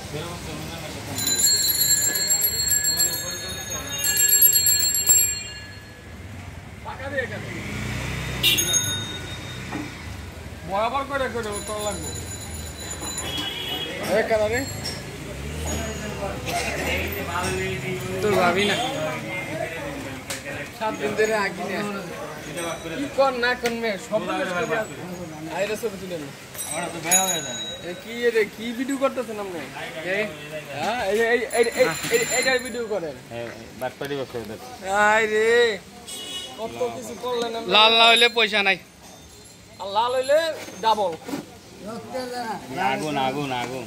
বরাবর করে করে তোর লাগবে কালারে তোর ভাবি না 7 দিন ধরে আগে কি কর না কোন মে সব আইরা সব তুলে না আমরা তো বেয়া হয়ে যায় কি রে কি ভিডিও করতেছেন আপনি হ্যাঁ এই ভিডিও করেন বাটপাড়ি বসে আই রে কত কিছু করলেন লাল না হইলে পয়সা নাই আর লাল হইলে ডাবল আগুন আগুন আগুন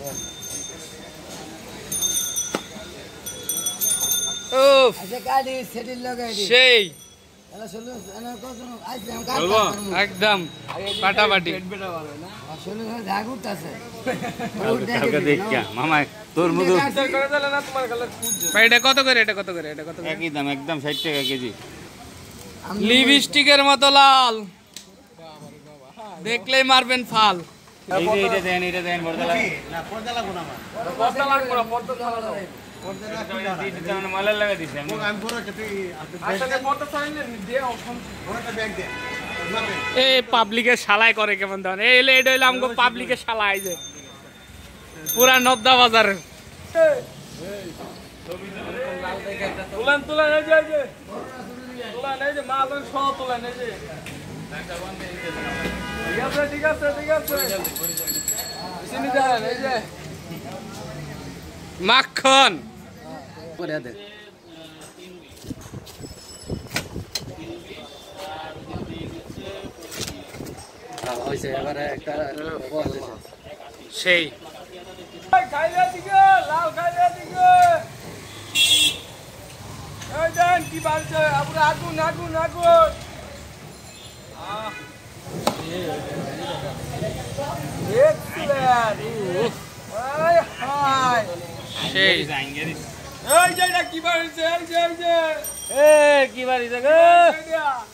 ওফ আচ্ছা গাড়ি সেটিল লাগাই দি সেই এলা শুনুন এনা কত আইছে আমি কাট একদম পাটাপাটি পেট বেটা ভালো না শুনুন জাগুতাছে কালকে দেখ কে মামা তোর মুখ করে দিলে না তোমার গলা খুদ ভাই এটা কত করে এটা কত করে একই দাম একদম 60 টাকা কেজি লিপস্টিকের মতো লাল দেখলেই মারবেন ফাল এইটা দেন পর্দা লাগবে না পর্দা লাগবে না পর্দা লাগবে না পর্দা লাগাও পর্দা দিতে মানে মালা লাগা দিছি আমি পুরো কেটে আসলে পর্দা চাইলে দে অপশন পুরোটা ব্যাগ দে এই পাবলিকের শালাই করে কেমন দাও এই এটা হইলো আমগো পাবলিকের শালাই যে পুরা নদ্দা বাজার তুলান এই যে তুলান এই যে মাল সহ তুলান এই যে ঠিক আছে চিনি দেন এই যে মাখন করে দে হইছে এবারে একটা সেই খাইয়া দিকে লাল খাইয়া দিকে এই দেন কি বালছে আপনি আগুন আগুন আগুন কি বাড়িছে